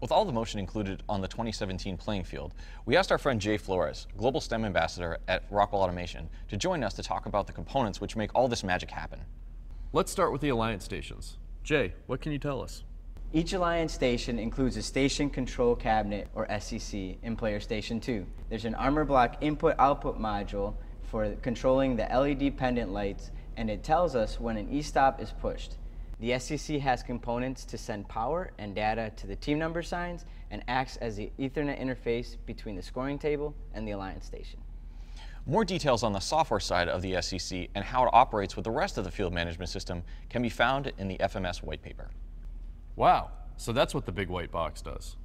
With all the motion included on the 2017 playing field, we asked our friend Jay Flores, Global STEM Ambassador at Rockwell Automation, to join us to talk about the components which make all this magic happen. Let's start with the Alliance stations. Jay, what can you tell us? Each Alliance station includes a Station Control Cabinet, or SCC, in Player Station 2. There's an armor block input-output module for controlling the LED pendant lights, and it tells us when an E-stop is pushed. The SCC has components to send power and data to the team number signs and acts as the Ethernet interface between the scoring table and the Alliance station. More details on the software side of the SCC and how it operates with the rest of the field management system can be found in the FMS white paper. Wow, so that's what the big white box does.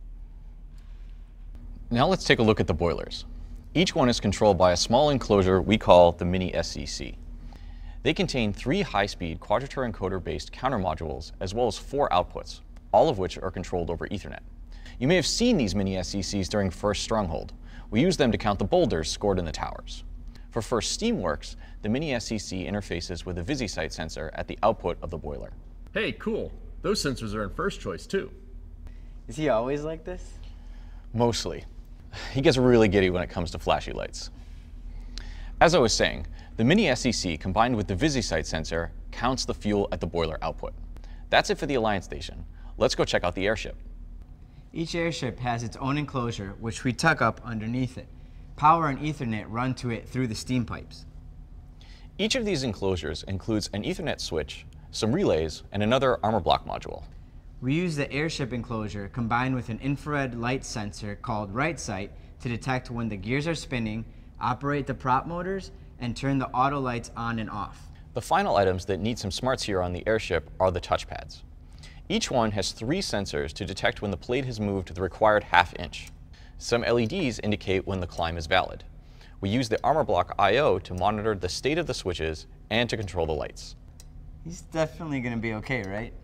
Now let's take a look at the boilers. Each one is controlled by a small enclosure we call the mini SCC. They contain 3 high-speed quadrature encoder-based counter modules as well as 4 outputs, all of which are controlled over Ethernet. You may have seen these mini SCCs during First Stronghold. We use them to count the boulders scored in the towers. For First STEAMWORKS, the mini SCC interfaces with a VisiSight sensor at the output of the boiler. Hey, cool. Those sensors are in first choice too. Is he always like this? Mostly. He gets really giddy when it comes to flashy lights. As I was saying, the mini SCC combined with the VisiSight sensor counts the fuel at the boiler output. That's it for the Alliance station. Let's go check out the Airship. Each Airship has its own enclosure, which we tuck up underneath it. Power and Ethernet run to it through the steam pipes. Each of these enclosures includes an Ethernet switch, some relays, and another armor block module. We use the Airship enclosure combined with an infrared light sensor called RightSight to detect when the gears are spinning, operate the prop motors, and turn the auto lights on and off. The final items that need some smarts here on the Airship are the touchpads. Each one has 3 sensors to detect when the plate has moved the required ½ inch. Some LEDs indicate when the climb is valid. We use the armor block I/O to monitor the state of the switches and to control the lights. He's definitely going to be okay, right?